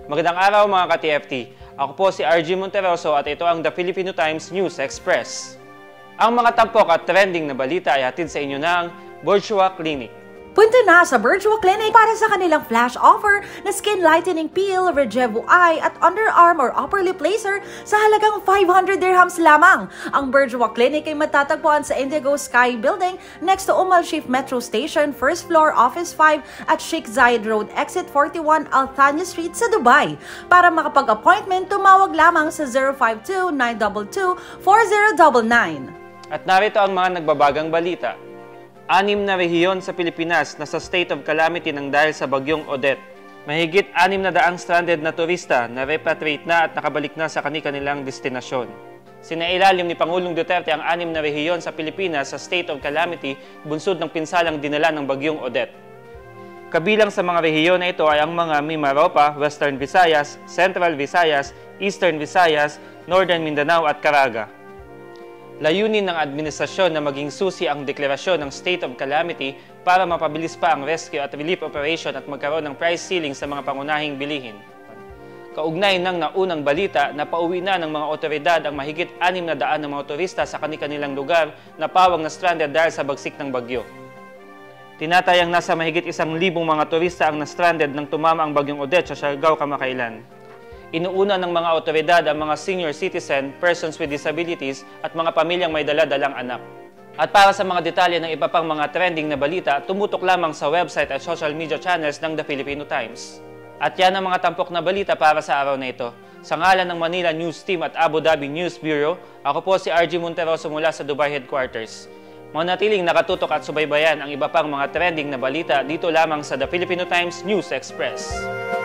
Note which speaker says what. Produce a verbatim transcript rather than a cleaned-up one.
Speaker 1: Magandang araw mga ka-T F T. Ako po si R G Monteroso at ito ang The Filipino Times News Express. Ang mga tampok at trending na balita ay hatid sa inyo ng Burjua Clinic.
Speaker 2: Punta na sa Burjua Clinic para sa kanilang flash offer na skin lightening peel, Regevo Eye at underarm or upper lip laser sa halagang five hundred dirhams lamang. Ang Burjua Clinic ay matatagpuan sa Indigo Sky Building next to Umal Chief Metro Station, first floor, Office five at Sheikh Zayed Road, Exit forty-one, Al Thani Street sa Dubai. Para makapag-appointment, tumawag lamang sa zero five two, nine two two, four zero nine nine.
Speaker 1: At narito ang mga nagbabagang balita. Anim na rehiyon sa Pilipinas na sa state of calamity nang dahil sa bagyong Odette. Mahigit anim na daang stranded na turista na repatriate na at nakabalik na sa kani-kanilang destinasyon. Sinailalim ni Pangulong Duterte ang anim na rehiyon sa Pilipinas sa state of calamity bunsod ng pinsalang dinala ng bagyong Odette. Kabilang sa mga rehiyon na ito ay ang mga Mimaropa, Western Visayas, Central Visayas, Eastern Visayas, Northern Mindanao at Caraga. Layunin ng administrasyon na maging susi ang deklarasyon ng state of calamity para mapabilis pa ang rescue at relief operation at magkaroon ng price ceiling sa mga pangunahing bilihin. Kaugnay ng naunang balita na pauwi na ng mga otoridad ang mahigit anim na daan ng mga turista sa kani-kanilang lugar na pawang na stranded dahil sa bagsik ng bagyo. Tinatayang nasa mahigit isang libong mga turista ang na-stranded nang tumama ang bagyong Odette sa Siargao kamakailan. Inuuna ng mga otoridad ang mga senior citizen, persons with disabilities at mga pamilyang may dala-dalang anak. At para sa mga detalye ng iba pang mga trending na balita, tumutok lamang sa website at social media channels ng The Filipino Times. At yan ang mga tampok na balita para sa araw na ito. Sa ngalan ng Manila News Team at Abu Dhabi News Bureau, ako po si R G Monteroso mula sa Dubai Headquarters. Manatiling nakatutok at subaybayan ang iba pang mga trending na balita dito lamang sa The Filipino Times News Express.